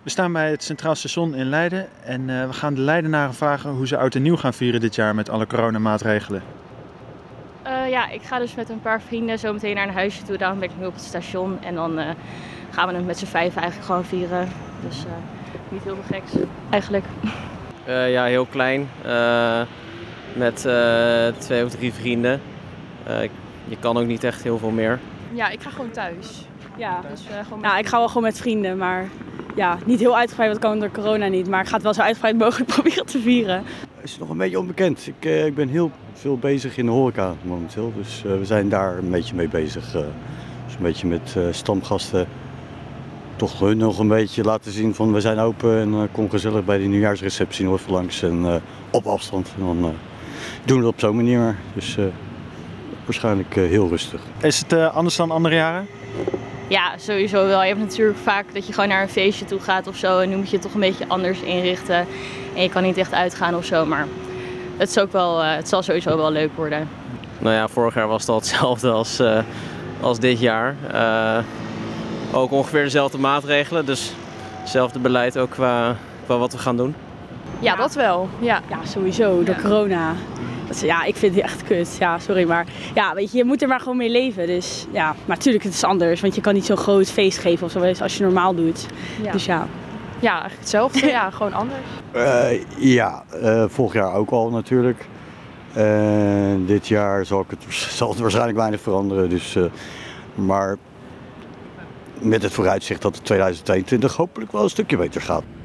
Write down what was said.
We staan bij het Centraal Station in Leiden en we gaan de Leidenaren vragen hoe ze oud en nieuw gaan vieren dit jaar met alle coronamaatregelen. Ja, ik ga dus met een paar vrienden zo meteen naar een huisje toe. Daarom ben ik nu op het station en dan gaan we het met z'n vijf eigenlijk gewoon vieren. Dus niet heel veel geks eigenlijk. Ja, heel klein. Met 2 of 3 vrienden. Je kan ook niet echt heel veel meer. Ja, ik ga gewoon thuis. Ja, Dus, nou, ik ga wel gewoon met vrienden, maar ja, niet heel uitgebreid, want kan door corona niet. Maar ik ga het wel zo uitgebreid mogelijk proberen te vieren. Het is nog een beetje onbekend. Ik ben heel veel bezig in de horeca momenteel, dus we zijn daar een beetje mee bezig. Dus een beetje met stamgasten toch hun nog een beetje laten zien van we zijn open en kom gezellig bij de nieuwjaarsreceptie nog even langs en op afstand. En dan doen we het op zo'n manier maar. Dus waarschijnlijk heel rustig. Is het anders dan andere jaren? Ja, sowieso wel. Je hebt natuurlijk vaak dat je gewoon naar een feestje toe gaat of zo. En nu moet je het toch een beetje anders inrichten. En je kan niet echt uitgaan of zo, maar het is ook wel, het zal sowieso wel leuk worden. Nou ja, vorig jaar was het al hetzelfde als dit jaar. Ook ongeveer dezelfde maatregelen, dus hetzelfde beleid ook qua wat we gaan doen. Ja, dat wel. Ja, Ja, sowieso, door corona. Ja, ik vind het echt kut. Ja, sorry, maar ja, weet je moet er maar gewoon mee leven. Dus ja, maar natuurlijk, het is anders, want je kan niet zo'n groot feest geven of zo als je normaal doet. ja. Dus ja. Ja, eigenlijk hetzelfde. Ja, gewoon anders. Vorig jaar ook al natuurlijk. Dit jaar zal het waarschijnlijk weinig veranderen. Dus, maar met het vooruitzicht dat het 2022 hopelijk wel een stukje beter gaat.